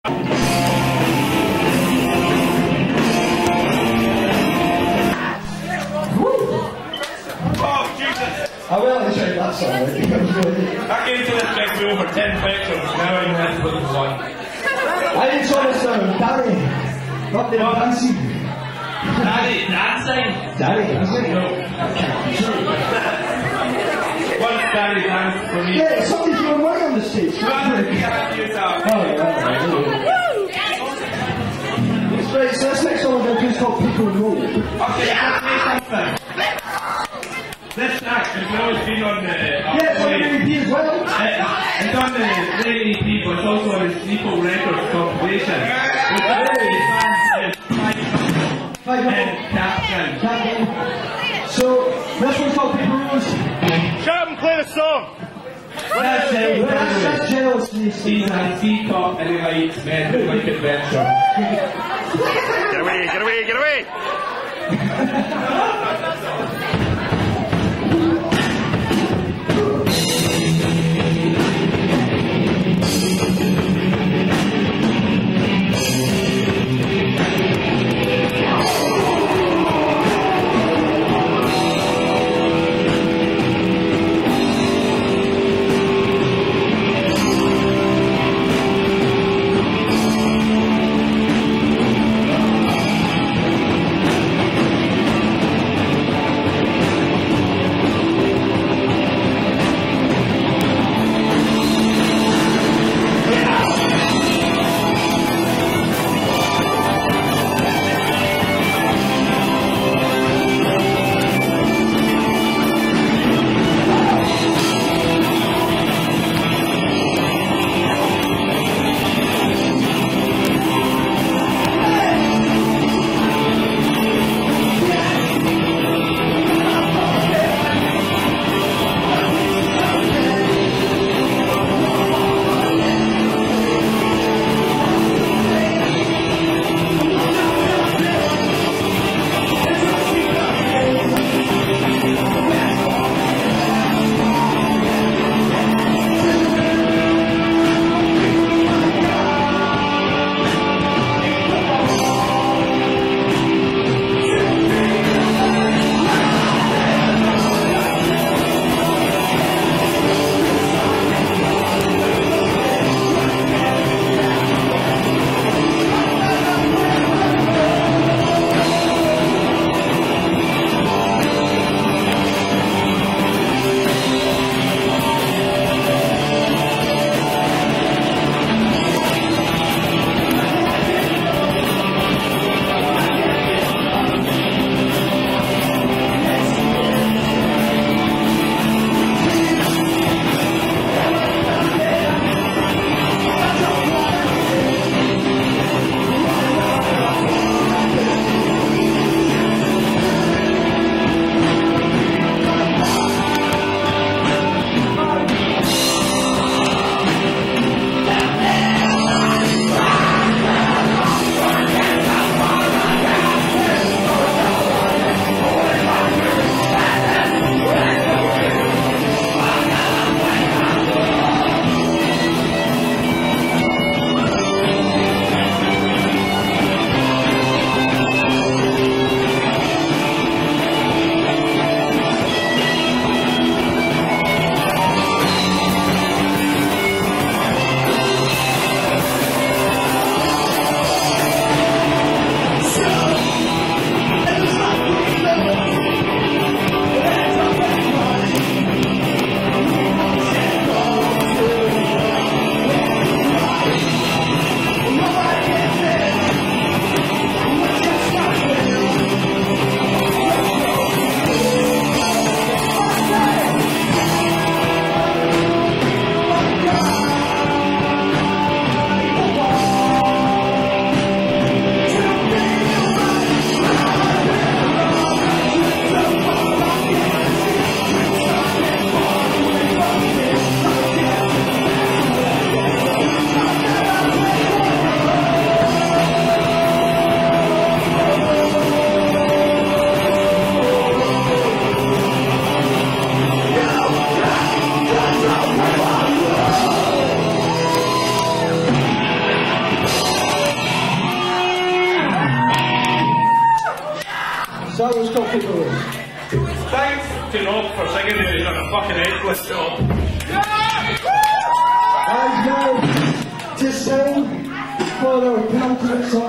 I will actually that song. Back into this big move for 10 pictures, now I'm going to put them one. I didn't saw this Danny. Not the dancing. Danny dancing? Danny dancing? No. Once Danny danced for me. Yeah, somebody's doing work on the stage. Oh, right, so this next song we're going to do is called People Roll. okay, let's say something. This track has always been on the... Yeah, it's on the EP as well. It's on the Rain EP, but it's also on the Sleepo Records compilation. With the really fans and Captain. So, this one's called People Rolls. Shut up and play the song! That's jealousy. He's a peacock and he likes men who like adventure. Get away, get away, get away! So was Coffee Boys. Thanks to Rob for singing it. He's done a fucking excellent job. And now to sing for their penultimate song.